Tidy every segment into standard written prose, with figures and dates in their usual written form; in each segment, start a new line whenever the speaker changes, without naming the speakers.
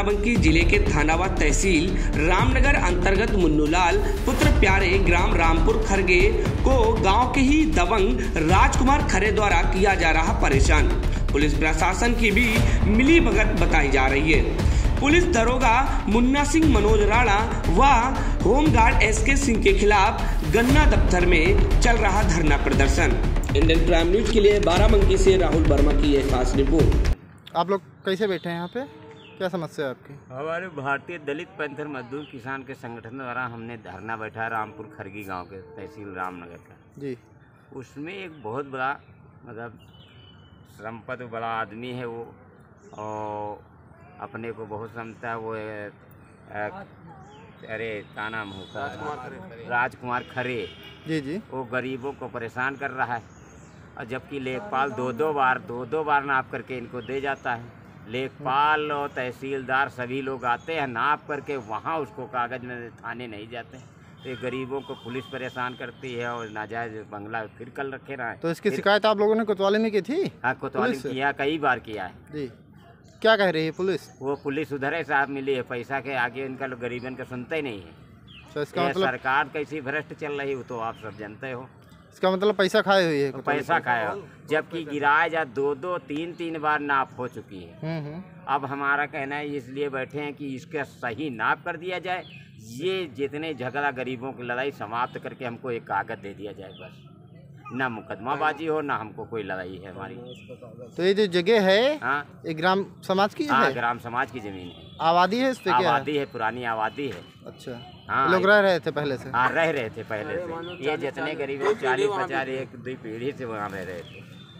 बाराबंकी जिले के थानावा तहसील रामनगर अंतर्गत मुन्नूलाल पुत्र प्यारे ग्राम रामपुर खरगे को गांव के ही दबंग राजकुमार खरे द्वारा किया जा रहा परेशान। पुलिस प्रशासन की भी मिली भगत बताई जा रही है। पुलिस दरोगा मुन्ना सिंह मनोज राणा व होमगार्ड एसके सिंह के खिलाफ गन्ना दफ्तर में चल रहा धरना प्रदर्शन। इंडियन प्राइम न्यूज के लिए बाराबंकी से राहुल वर्मा की एक खास रिपोर्ट।
आप लोग कैसे बैठे हैं यहाँ पे, क्या समस्या है आपकी?
हमारे भारतीय दलित पैंथर मजदूर किसान के संगठन द्वारा हमने धरना बैठा रामपुर खरगी गांव के तहसील रामनगर का
जी।
उसमें एक बहुत बड़ा मतलब संपत्ति बड़ा आदमी है वो, और अपने को बहुत समझता है वो अरे क्या नाम होता है, राजकुमार खरे
जी जी।
वो गरीबों को परेशान कर रहा है, और जबकि लेखपाल दो दो बार नाप करके इनको दे जाता है। लेखपाल और तहसीलदार सभी लोग आते हैं नाप करके, वहाँ उसको कागज में थाने नहीं जाते हैं। तो ये गरीबों को पुलिस परेशान करती है और नाजायज बंगला फिर कल रखे रहा है।
तो इसकी शिकायत आप लोगों ने कोतवाली में की थी?
हाँ, कोतवाली में किया, कई बार किया है
जी। क्या कह रही है पुलिस?
वो पुलिस उधर है साहब मिली है, पैसा के आगे इनका लोग गरीबन का सुनते ही नहीं है।
तो इसका मतलब
सरकार कैसी भ्रष्ट चल रही हो तो आप सब जानते हो।
इसका मतलब पैसा खाए हुई है,
पैसा खाया, जबकि गिराए जा दो तीन बार नाप हो चुकी है। अब हमारा कहना है इसलिए बैठे हैं कि इसका सही नाप कर दिया जाए, ये जितने झगड़ा गरीबों की लड़ाई समाप्त करके हमको एक कागज दे दिया जाए बस, ना मुकदमाबाजी हो ना हमको कोई लड़ाई है हमारी।
तो ये जो जगह है,
हाँ,
ये ग्राम समाज की
हाँ,
है?
ग्राम समाज की जमीन है।
आबादी है इस पे? क्या
आबादी है, पुरानी आबादी है।
अच्छा,
हाँ,
लोग रह रहे थे पहले से?
हाँ, रह रहे थे पहले से। ये जितने गरीब 40-50 एक दो पीढ़ी से वहाँ रह रहे थे।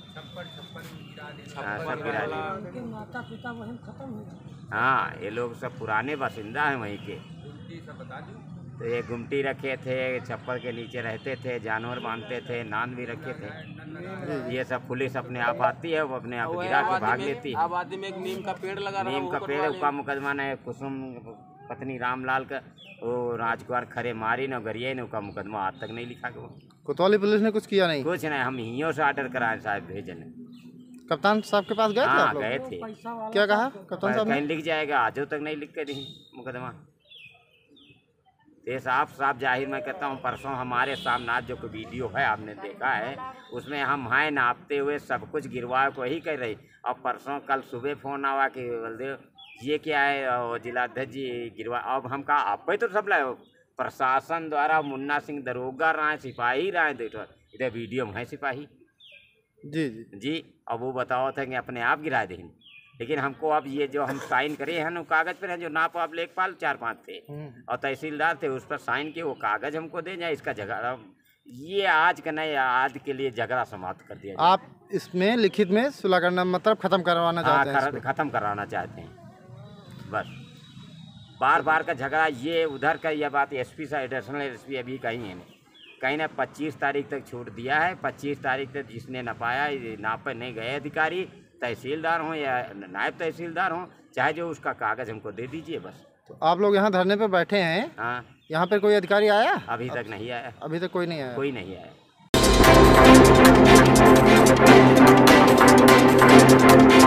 हाँ, सब गिरा दिए। हाँ, ये लोग सब पुराने बासिंदा हैं वहीं के। तो ये गुमटी रखे थे, छप्पर के नीचे रहते थे, जानवर बांधते थे, नान भी रखे थे। ये सब पुलिस अपने आप आती है, वो अपने आप गिरा के भाग लेती है।
आबादी में एक नीम का पेड़ लगा,
नीम का पेड़ का मुकदमा है, कुसुम पत्नी रामलाल का वो राजकुमार खरे मारी न गरिए ने, उसका मुकदमा आज तक नहीं लिखा गया।
कोतवाली पुलिस ने कुछ किया नहीं?
कुछ नहीं, हम हियों से ऑर्डर कराए साहब भेजने।
कप्तान साहब के पास गए थे आप लोग?
गए थे।
क्या कहा कप्तान साहब ने?
कहीं लिख जाएगा, आजो तक नहीं लिख के दी मुकदमा। ये साफ जाहिर मैं कहता हूँ, परसों हमारे सामने आज जो कोई वीडियो है आपने देखा है, उसमें हम हैं नापते हुए सब कुछ गिरवा को ही कर रही। और परसों कल सुबह फोन आवा कि बलदेव ये क्या है, और जिलाध्यक्ष जी गिरवा। अब हम कहा आप पे तो सब लाए, प्रशासन द्वारा मुन्ना सिंह दरोगा रहा है, सिपाही रहा है, देखो इधर वीडियो में है सिपाही
जी जी
जी। अब वो बताओ थे कि अपने आप गिरा दें, लेकिन हमको अब ये जो हम साइन करे हैं ना कागज पर है, जो नाप आप लेखपाल 4-5 थे और तहसीलदार थे, उस पर साइन के वो कागज हमको दे जाए। इसका झगड़ा ये आज का नहीं, आज के लिए झगड़ा समाप्त कर दिया।
आप इसमें लिखित में सुलह करना मतलब खत्म करवाना चाहते हैं?
खत्म कराना चाहते हैं बस। बार का झगड़ा ये उधर का, यह बात एसपी साहब एडिशनल एसपी अभी कहीं है कहीं ना 25 तारीख तक छूट दिया है। 25 तारीख तक जिसने नपाया नाप पर नहीं गए अधिकारी, तहसीलदार हों या नायब तहसीलदार हों, चाहे जो उसका कागज हमको दे दीजिए बस।
तो आप लोग यहाँ धरने पे बैठे हैं?
हाँ।
यहाँ पे कोई अधिकारी आया?
अभी तक नहीं आया।
अभी तक कोई नहीं आया?
कोई नहीं आया।